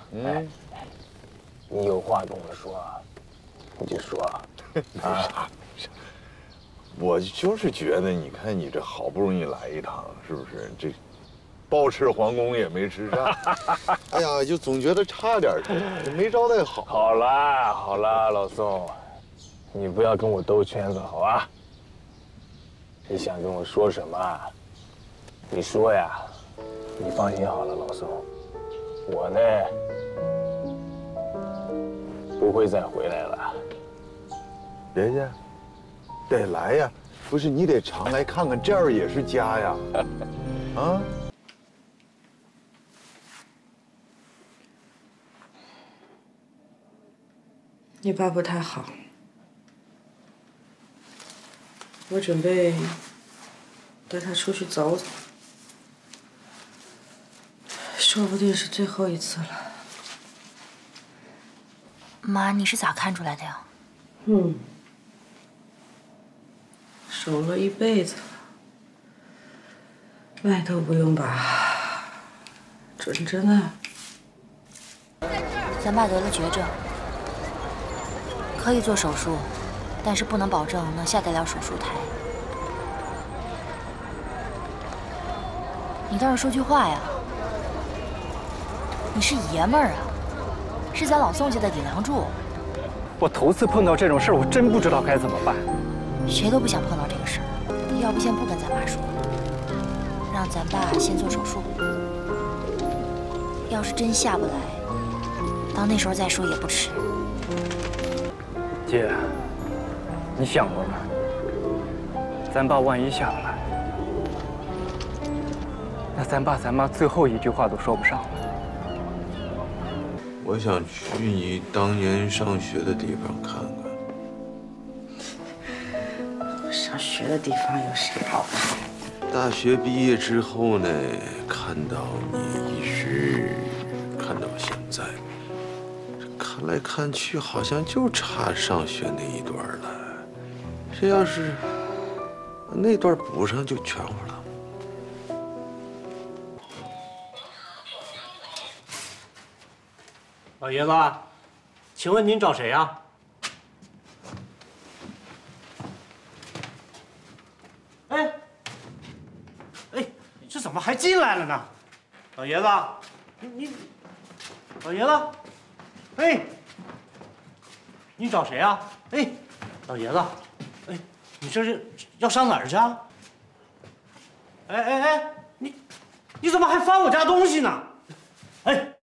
你有话跟我说，你就说。 啊，我就是觉得，你看你这好不容易来一趟，是不是？这包吃皇宫也没吃上，哎呀，就总觉得差点，没招待好。 好啦好啦，老宋，你不要跟我兜圈子，好吧？你想跟我说什么？你说呀。你放心好了，老宋，我呢不会再回来了。 别介，得来呀！不是你得常来看看，这样也是家呀。啊。 你爸不太好，我准备带他出去走走，说不定是最后一次了。 妈，你是咋看出来的呀？ 守了一辈子了，外头不用吧？准着呢。 咱爸得了绝症。可以做手术，但是不能保证能下得了手术台。你倒是说句话呀！你是爷们儿啊，是咱老宋家的顶梁柱。 我头次碰到这种事儿，我真不知道该怎么办。 谁都不想碰到这个事儿，要不先不跟咱爸说，让咱爸先做手术。要是真下不来，到那时候再说也不迟。 姐，你想过吗？咱爸万一下不来，那咱爸咱妈最后一句话都说不上了。 我想去你当年上学的地方看看。 我上学的地方有啥好看？ 大学毕业之后呢，看到你一直看到现在。看来看去，好像就差上学那一段了。这要是那段补上，就全乎了。 老爷子，请问您找谁呀？哎，这怎么还进来了呢？老爷子，你，老爷子。哎，你找谁啊？哎，老爷子，哎，你这是要上哪儿去啊？哎，你怎么还翻我家东西呢？哎，